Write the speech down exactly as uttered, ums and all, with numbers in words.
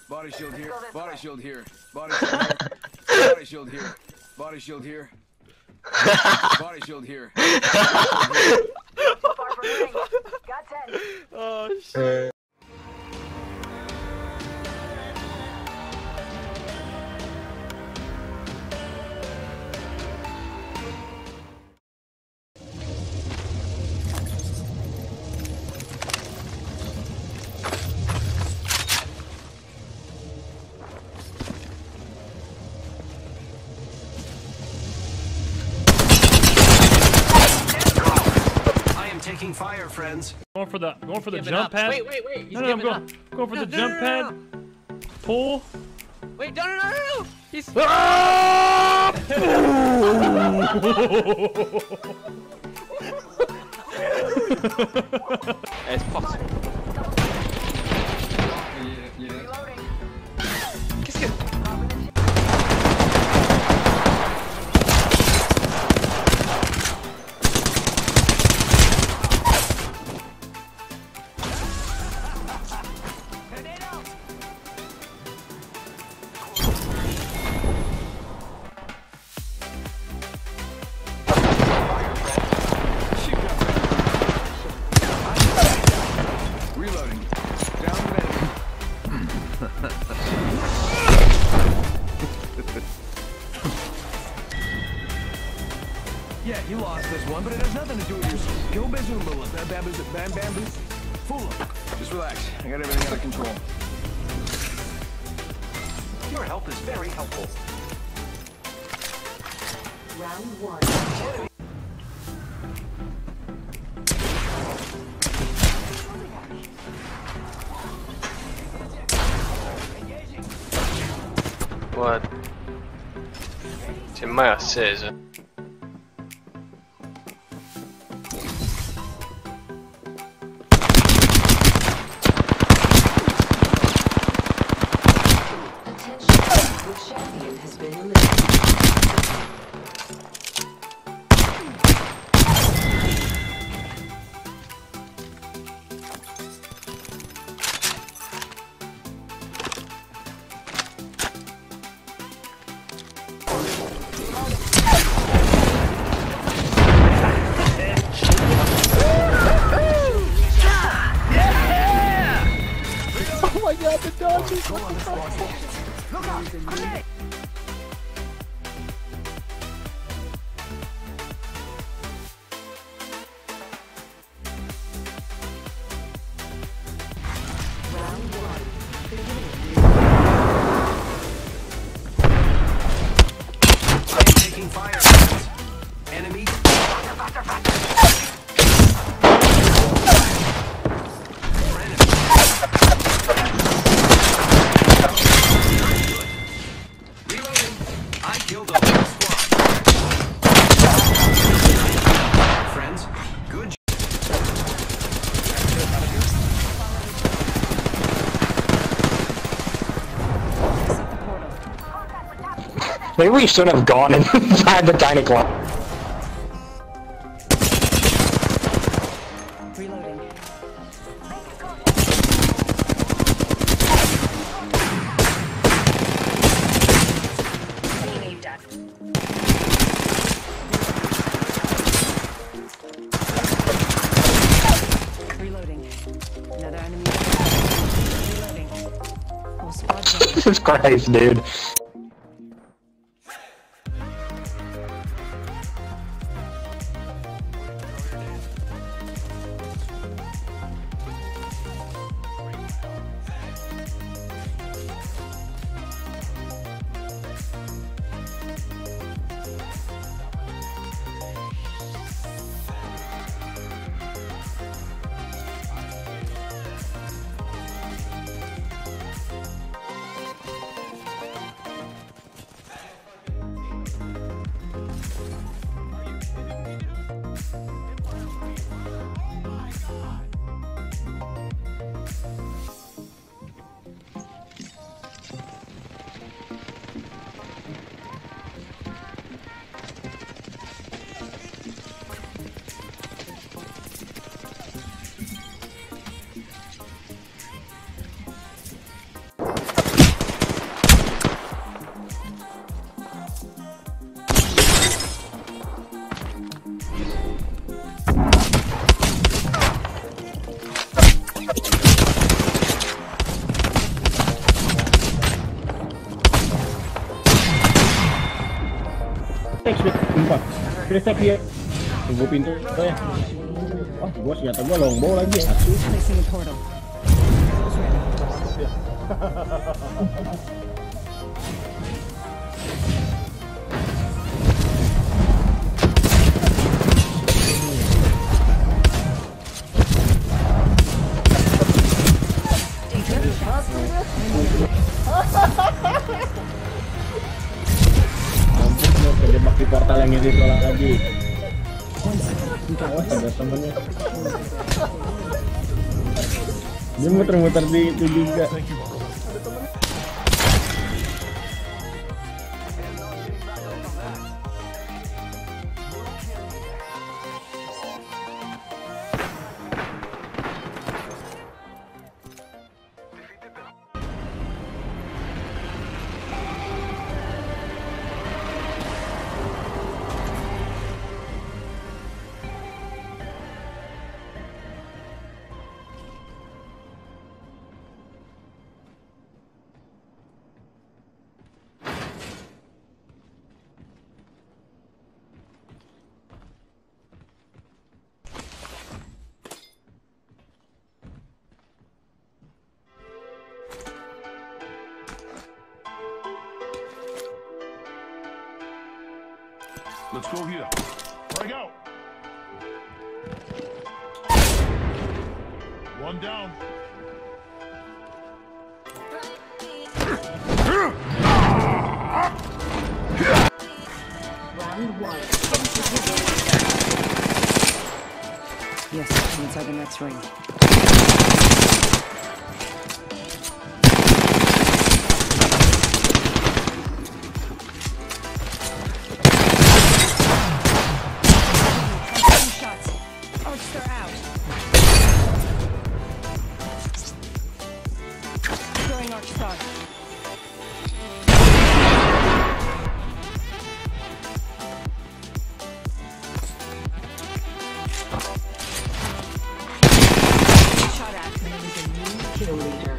Body shield here. Body shield here. Body shield here. Body shield here. Body shield here. Body shield here. Got ten. Oh shit. Taking fire, friends. Going for the going for the Giving jump up. pad. Wait, wait, wait. He's no, no, I'm giving going, up. going for No, the no, jump no, pad. no, no. Pull. Wait, no, no, no, no, no. He's. Ah! It's possible. Qu'est-ce que... Yeah, you lost this one, but it has nothing to do with your skill. Bazoo, bam, bam, bam, bam, bam. Fool him. Just relax. I got everything under control. Your help is very helpful. Round one. What? C'è mai acceso? Oh my god, the dodges! Go on, let's walk. Look out! Grenade! Round one. I am taking fire, friends. Enemy. Faster, faster, faster. More enemies. Reloading. I killed a whole squad. Friends, good job. Maybe we shouldn't have gone inside the tiny clock. Reloading. Being aimed at. Reloading. Another enemy. Reloading. Whole squad down. Jesus Christ, dude. Sumpah. Kristek dia. Tunggu pintu. Eh. Oh, gua senjata gua longbow lagi. Asu. Placing a portal. Ampun, mau kejebak di portal yang ini tolak lagi. Awas ada temennya. Dia muter-muter di itu juga. Let's go here. Break out. One down. Round one. Yes, inside the next ring. Kill leader.